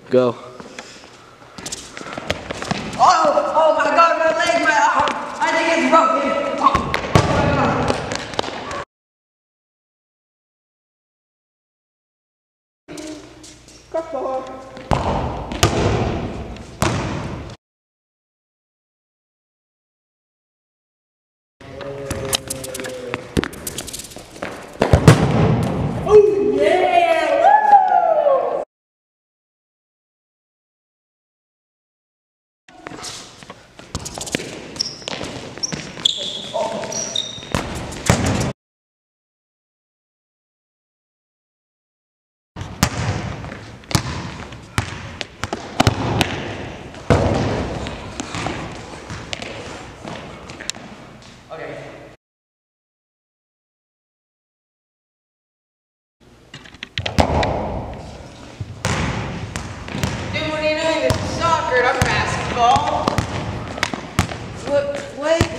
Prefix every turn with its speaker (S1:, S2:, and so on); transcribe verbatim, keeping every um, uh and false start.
S1: Go.
S2: Oh, oh my God, my leg, my arm. I think it's broken. Oh, oh my God. Oh yeah! Woo! Okay. Dude, what are you doing? This is soccer, not basketball. What? Wait.